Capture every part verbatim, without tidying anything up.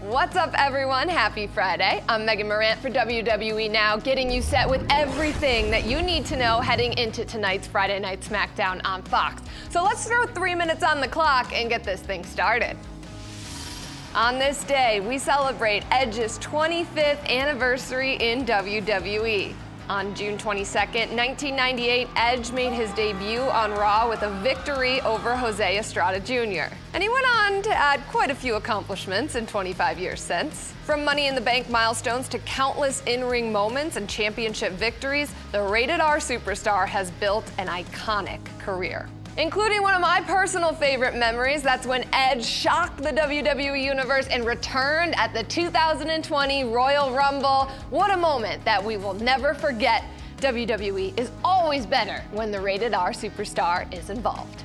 What's up, everyone? Happy Friday. I'm Megan Morant for W W E Now, getting you set with everything that you need to know heading into tonight's Friday Night SmackDown on Fox. So let's throw three minutes on the clock and get this thing started. On this day, we celebrate Edge's twenty-fifth anniversary in W W E. On June twenty-second, nineteen ninety-eight, Edge made his debut on Raw with a victory over Jose Estrada Junior And he went on to add quite a few accomplishments in twenty-five years since. From Money in the Bank milestones to countless in-ring moments and championship victories, the Rated R superstar has built an iconic career. Including one of my personal favorite memories, that's when Edge shocked the W W E Universe and returned at the two thousand twenty Royal Rumble. What a moment that we will never forget. W W E is always better when the Rated R superstar is involved.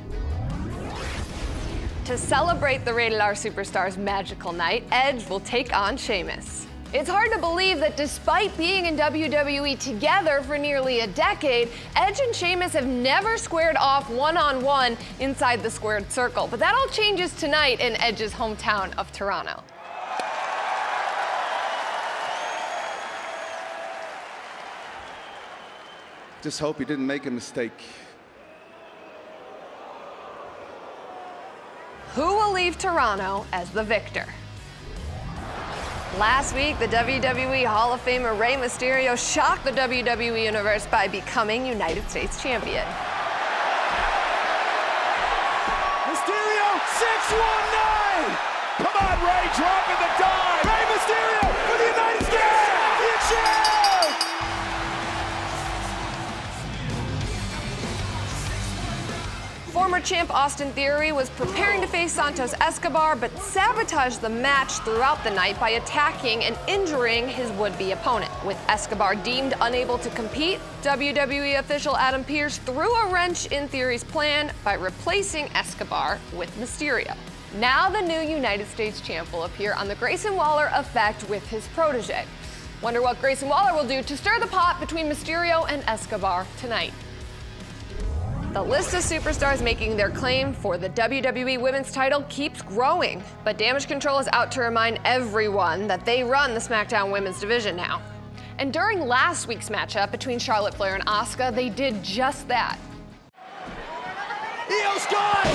To celebrate the Rated R superstar's magical night, Edge will take on Sheamus. It's hard to believe that despite being in W W E together for nearly a decade, Edge and Sheamus have never squared off one-on-one inside the squared circle. But that all changes tonight in Edge's hometown of Toronto. Just hope he didn't make a mistake. Who will leave Toronto as the victor? Last week, the W W E Hall of Famer Rey Mysterio shocked the W W E Universe by becoming United States Champion. Mysterio, six one nine! Come on, Rey, dropping the dime! Rey Mysterio for the United States Championship! Former champ Austin Theory was preparing to face Santos Escobar, but sabotaged the match throughout the night by attacking and injuring his would-be opponent. With Escobar deemed unable to compete, W W E official Adam Pearce threw a wrench in Theory's plan by replacing Escobar with Mysterio. Now the new United States champ will appear on the Grayson Waller Effect with his protege. Wonder what Grayson Waller will do to stir the pot between Mysterio and Escobar tonight. The list of superstars making their claim for the W W E Women's title keeps growing, but Damage Control is out to remind everyone that they run the SmackDown Women's division now. And during last week's matchup between Charlotte Flair and Asuka, they did just that. Io Sky!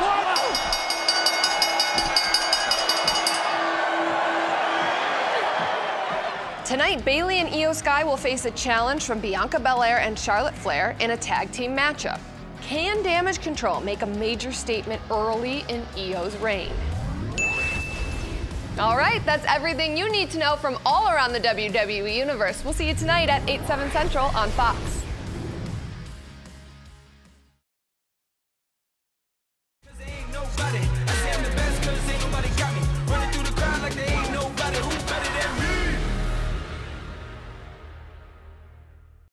Wow! Tonight, Bayley and Io Sky will face a challenge from Bianca Belair and Charlotte Flair in a tag team matchup. Can Damage Control make a major statement early in Io's reign? All right, that's everything you need to know from all around the W W E Universe. We'll see you tonight at eight, seven Central on Fox.